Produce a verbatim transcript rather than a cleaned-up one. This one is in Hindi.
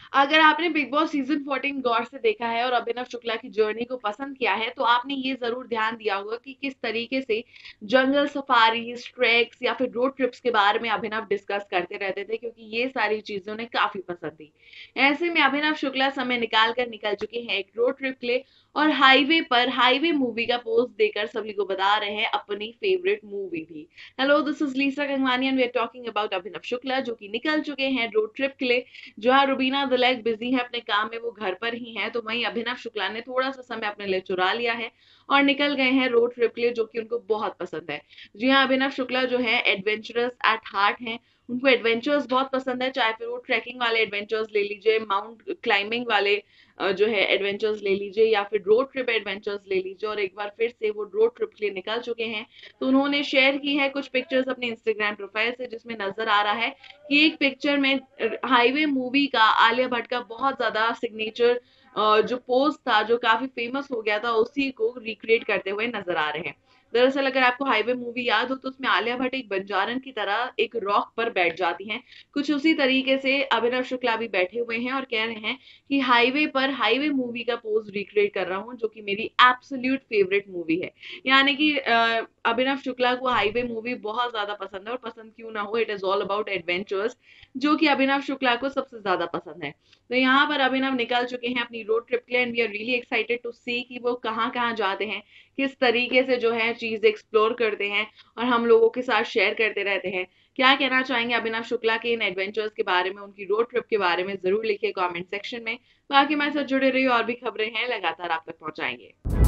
अगर आपने बिग बॉस सीजन फोर्टीन गौर से देखा है और अभिनव शुक्ला की जर्नी को पसंद किया है तो आपने ये जरूर ध्यान दिया होगा कि किस तरीके से जंगल सफारीज, ट्रैक्स या फिर रोड ट्रिप्स के बारे में अभिनव डिस्कस करते रहते थे, क्योंकि ये सारी चीजें उन्हें काफी पसंद थी। ऐसे में अभिनव शुक्ला समय निकाल कर निकल चुके हैं एक रोड ट्रिप के लिए और हाईवे पर हाईवे मूवी का पोस्ट देकर सभी को बता रहे हैं अपनी फेवरेट मूवी भी। Hello, this is Lisa Gangwani and we are talking about Abhinav Shukla, जो कि निकल चुके हैं रोड ट्रिप के लिए। जहां रुबीना दिलैक बिजी है अपने काम में, वो घर पर ही है, तो वहीं अभिनव शुक्ला ने थोड़ा सा समय अपने लिए चुरा लिया है और निकल गए हैं रोड ट्रिप के लिए, जो कि उनको बहुत पसंद है। जी हाँ, अभिनव शुक्ला जो है एडवेंचरस एट हार्ट हैं। उनको एडवेंचर्स बहुत पसंद है, चाहे फिर वो ट्रैकिंग वाले एडवेंचर्स ले लीजिए, माउंट क्लाइंबिंग वाले अ, जो है एडवेंचर्स ले लीजिए, या फिर रोड ट्रिप एडवेंचर्स ले लीजिए। और एक बार फिर से वो रोड ट्रिप के लिए निकल चुके हैं। तो उन्होंने शेयर की है कुछ पिक्चर्स अपने इंस्टाग्राम प्रोफाइल से, जिसमें नजर आ रहा है कि एक पिक्चर में हाईवे मूवी का आलिया भट्ट का बहुत ज्यादा सिग्नेचर जो पोज था, जो काफी फेमस हो गया था, उसी को रिक्रिएट करते हुए नजर आ रहे हैं। दरअसल अगर आपको हाईवे मूवी याद हो तो उसमें आलिया भट्ट एक बंजारन की तरह एक रॉक पर बैठ जाती हैं। कुछ उसी तरीके से अभिनव शुक्ला भी बैठे हुए हैं और कह रहे हैं कि हाईवे पर हाईवे मूवी का पोज रिक्रिएट कर रहा हूं, जो कि मेरी एब्सोल्यूट फेवरेट मूवी है। यानी कि अ, अभिनव शुक्ला को हाईवे मूवी बहुत ज्यादा पसंद है, और पसंद क्यों ना हो, it is all about adventures, जो कि अभिनव शुक्ला को सबसे ज्यादा पसंद है। तो यहाँ पर अभिनव निकल चुके हैं अपनी रोड ट्रिप के लिए and we are really excited to see कि वो कहाँ कहाँ जाते हैं, किस तरीके से जो है चीज एक्सप्लोर करते हैं और हम लोगों के साथ शेयर करते रहते हैं। क्या कहना चाहेंगे अभिनव शुक्ला के इन एडवेंचर्स के बारे में, उनकी रोड ट्रिप के बारे में, जरूर लिखिए कमेंट सेक्शन में। बाकी हमारे साथ जुड़े रहिए, और भी खबरें हैं लगातार आप तक पहुंचाएंगे।